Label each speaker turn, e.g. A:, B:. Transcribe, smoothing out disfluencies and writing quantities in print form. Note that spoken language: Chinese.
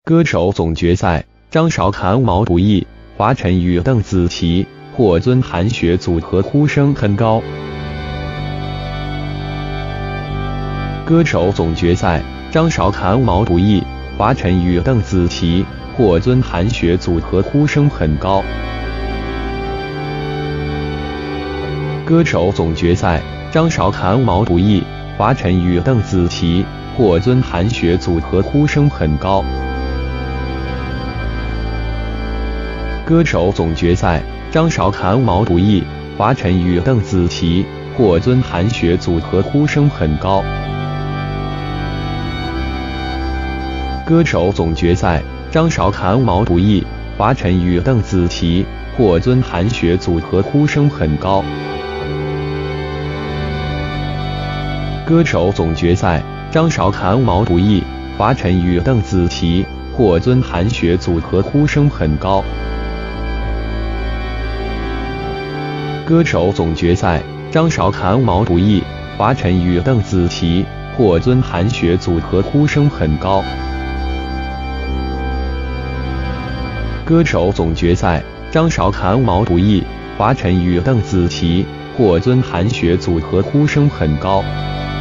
A: 歌手总决赛，张韶涵毛不易，华晨宇邓紫棋，霍尊韩雪组合呼声很高。歌手总决赛，张韶涵毛不易，华晨宇邓紫棋，霍尊韩雪组合呼声很高。歌手总决赛，张韶涵毛不易，华晨宇邓紫棋，霍尊韩雪组合呼声很高。歌手总决赛，张韶涵毛不易，华晨宇邓紫棋，霍尊韩雪组合呼声很高。歌手总决赛，张韶涵毛不易，华晨宇邓紫棋，霍尊韩雪组合呼声很高。歌手总决赛，张韶涵毛不易，华晨宇邓紫棋，霍尊韩雪组合呼声很高。歌手总决赛，张韶涵毛不易，华晨宇邓紫棋，霍尊韩雪组合呼声很高。歌手总决赛，张韶涵毛不易，华晨宇邓紫棋，霍尊韩雪组合呼声很高。